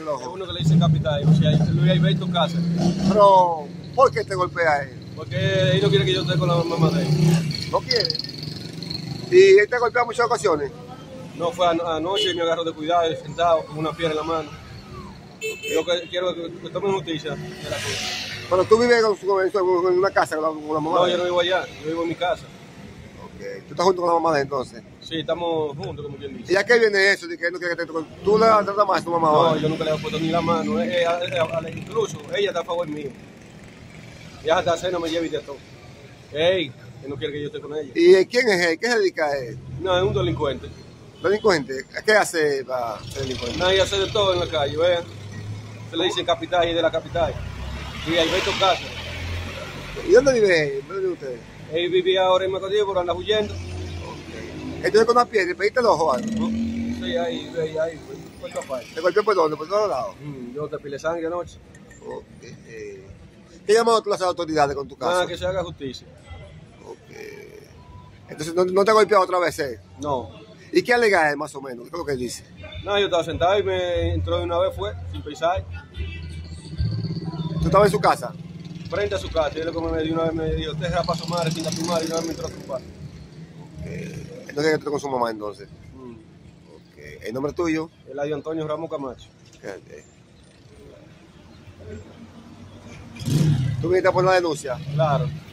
el Es ojo? uno que le dicen capitán, o sea, Luis Alberto Cáceres. Pero, ¿por qué te golpea él? Porque él no quiere que yo esté con la mamá de él. ¿No quiere? ¿Y él te golpea en muchas ocasiones? No, fue anoche y me agarró de cuidado, sentado con una piedra en la mano. Yo quiero que tomen justicia de la cosa. Pero tú vives en una casa con la mamá No, de yo él. no vivo allá, yo vivo en mi casa. Ok. ¿Tú estás junto con la mamá de él entonces? Sí, estamos juntos, como quien ¿Y dice. a qué viene eso? De que él no quiere que te toque. ¿Tú la tratas más a tu mamá No, ahora? yo nunca le he puesto ni la mano. Incluso ella está a favor mío. Ella hasta cena me lleva y de todo. Ey, que no quiere que yo esté con ella. ¿Y quién es él? ¿Qué se dedica a él? No, es un delincuente. ¿Delincuente? ¿Qué hace para ser delincuente? Nadie hace de todo en la calle, ¿ves? Se le dicen capital y de la capital. Y Alberto Cáceres. ¿Y dónde vive él? ¿Dónde vive usted? Él vivía ahora en Macodí, pero anda huyendo. Entonces con una piedra, ¿le pediste el ojo algo? ¿No? Sí, ahí, fue capaz. ¿Te golpeó por dónde? ¿Por todos lados? Yo te pile sangre anoche. Ok. ¿Qué llamado tú a las autoridades con tu caso? Nada, que se haga justicia. Ok. Entonces, ¿no te ha golpeado otra vez él? No. ¿Y qué alega él, más o menos? ¿Qué es lo que él dice? No, yo estaba sentado y me entró de una vez, fue, sin pensar, ¿Tú estabas en su casa? frente a su casa. Y él como me dio una vez me dijo, usted es para su madre, sin a tu madre, y una vez me entró a su padre. Entonces, ¿qué tú con su mamá entonces? Ok. ¿El nombre tuyo? Eladio Antonio Ramos Camacho. Ok. ¿Tú viniste a poner la denuncia? Claro.